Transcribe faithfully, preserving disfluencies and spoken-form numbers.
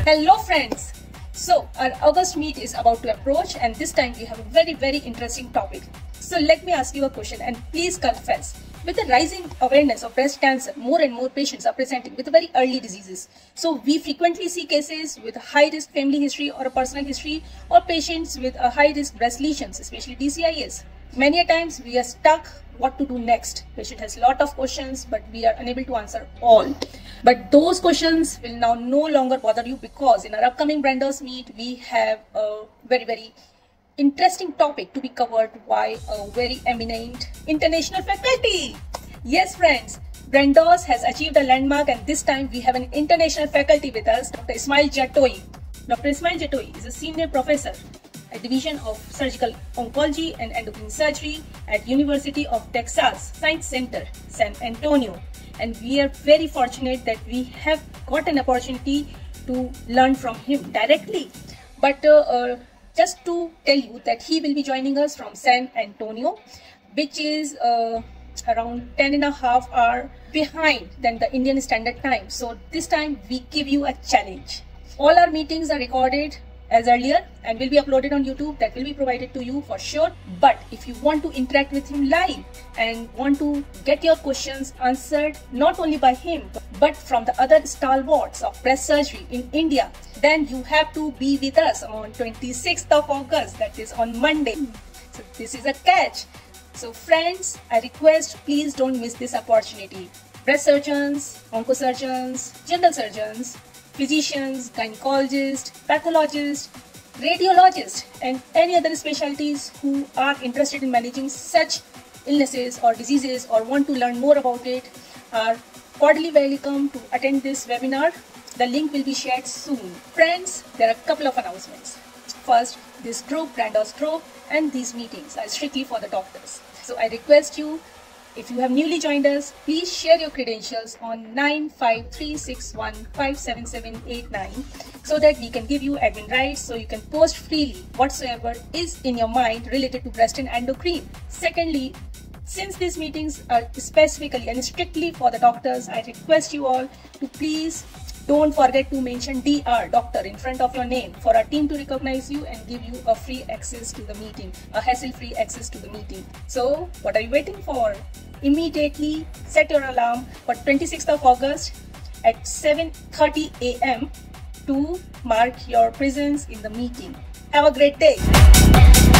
Hello friends! So our August meet is about to approach, and this time we have a very very interesting topic. So let me ask you a question and please confess. With the rising awareness of breast cancer, more and more patients are presenting with very early diseases. So we frequently see cases with a high risk family history or a personal history, or patients with a high risk breast lesions, especially D C I S. Many a times we are stuck what to do next. Patient has lot of questions, but we are unable to answer all. But those questions will now no longer bother you, because in our upcoming Brandos meet we have a very very interesting topic to be covered by a very eminent international faculty. Yes friends, Brandos has achieved a landmark, and this time we have an international faculty with us, Doctor Ismail Jatoi. Doctor Ismail Jatoi is a senior professor at Division of Surgical Oncology and Endocrine Surgery at University of Texas Science Center, San Antonio. And we are very fortunate that we have got an opportunity to learn from him directly. But uh, uh, just to tell you that he will be joining us from San Antonio, which is uh, around ten and a half hour behind than the Indian Standard Time. So this time we give you a challenge. All our meetings are recorded as earlier and will be uploaded on YouTube. That will be provided to you for sure. But if you want to interact with him live and want to get your questions answered not only by him but from the other stalwarts of breast surgery in India, then you have to be with us on twenty-sixth of August, that is on Monday. So this is a catch. So friends, I request please don't miss this opportunity. Breast surgeons, oncosurgeons, general surgeons, physicians, gynecologists, pathologists, radiologists, and any other specialties who are interested in managing such illnesses or diseases or want to learn more about it are cordially welcome to attend this webinar. The link will be shared soon. Friends, there are a couple of announcements. First, this group, Brandos group, and these meetings are strictly for the doctors. So I request you, if you have newly joined us, please share your credentials on nine five three six one five seven seven eight nine so that we can give you admin rights, so you can post freely whatsoever is in your mind related to breast and endocrine. Secondly, since these meetings are specifically and strictly for the doctors, I request you all to please don't forget to mention D R, doctor, in front of your name for our team to recognize you and give you a free access to the meeting, a hassle-free access to the meeting. So what are you waiting for? Immediately set your alarm for twenty-sixth of August at seven thirty A M to mark your presence in the meeting. Have a great day.